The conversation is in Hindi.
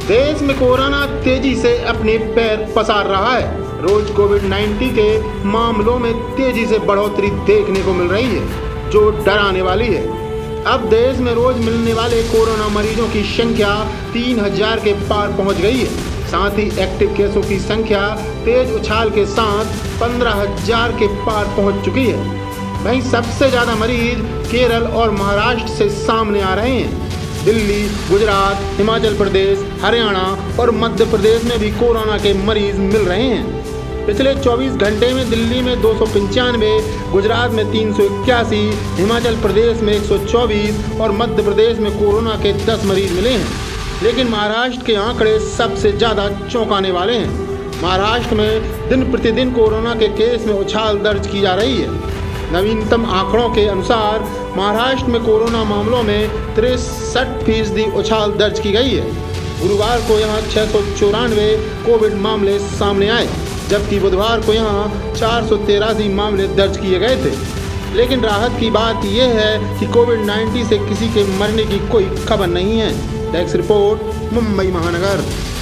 देश में कोरोना तेजी से अपने पैर पसार रहा है। रोज कोविड-19 के मामलों में तेजी से बढ़ोतरी देखने को मिल रही है, जो डराने वाली है। अब देश में रोज मिलने वाले कोरोना मरीजों की संख्या 3000 के पार पहुंच गई है। साथ ही एक्टिव केसों की संख्या तेज उछाल के साथ 15000 के पार पहुंच चुकी है। वहीं सबसे ज़्यादा मरीज केरल और महाराष्ट्र से सामने आ रहे हैं। दिल्ली, गुजरात, हिमाचल प्रदेश, हरियाणा और मध्य प्रदेश में भी कोरोना के मरीज मिल रहे हैं। पिछले 24 घंटे में दिल्ली में 295, गुजरात में 381, हिमाचल प्रदेश में 124 और मध्य प्रदेश में कोरोना के 10 मरीज मिले हैं। लेकिन महाराष्ट्र के आंकड़े सबसे ज़्यादा चौंकाने वाले हैं। महाराष्ट्र में दिन प्रतिदिन कोरोना के केस में उछाल दर्ज की जा रही है। नवीनतम आंकड़ों के अनुसार महाराष्ट्र में कोरोना मामलों में 63% उछाल दर्ज की गई है। गुरुवार को यहां 694 कोविड मामले सामने आए, जबकि बुधवार को यहां 483 मामले दर्ज किए गए थे। लेकिन राहत की बात यह है कि कोविड-19 से किसी के मरने की कोई खबर नहीं है। डेस्क रिपोर्ट, मुंबई महानगर।